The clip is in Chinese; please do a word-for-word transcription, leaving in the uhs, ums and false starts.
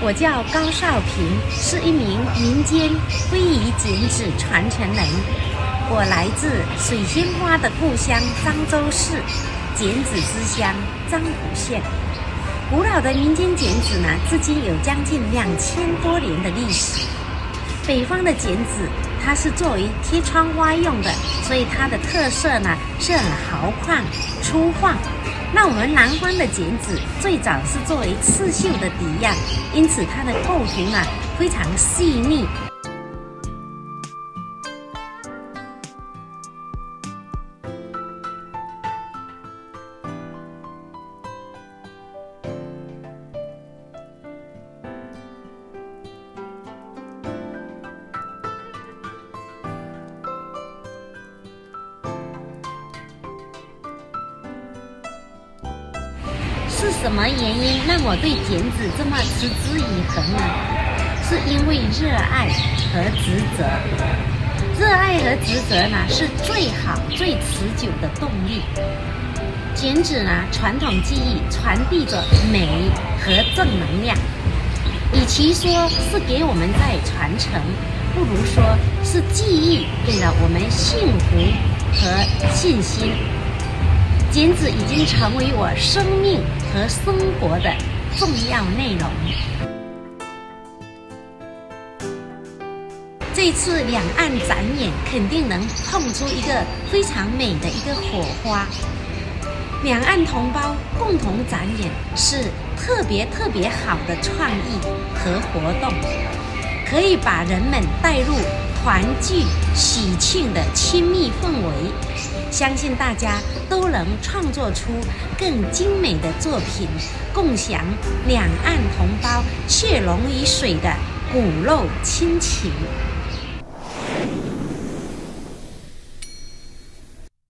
我叫高少平，是一名民间非遗剪纸传承人。我来自水仙花的故乡漳州市，剪纸之乡漳浦县。古老的民间剪纸呢，至今有将近两千多年的历史。北方的剪纸，它是作为贴窗花用的，所以它的特色呢是很豪旷、粗犷。那我们南方的剪纸最早是作为刺绣的底样，因此它的构图呢非常细腻。是什么原因让我对剪纸这么持之以恒呢？是因为热爱和职责。热爱和职责呢，是最好、最持久的动力。剪纸呢，传统技艺传递着美和正能量。与其说是给我们在传承，不如说是技艺给了我们幸福和信心。剪纸已经成为我生命和生活的重要内容。这次两岸展演肯定能碰出一个非常美的一个火花。两岸同胞共同展演是特别特别好的创意和活动，可以把人们带入团聚喜庆的亲密氛围。相信大家都能创作出更精美的作品，共享两岸同胞血浓于水的骨肉亲情。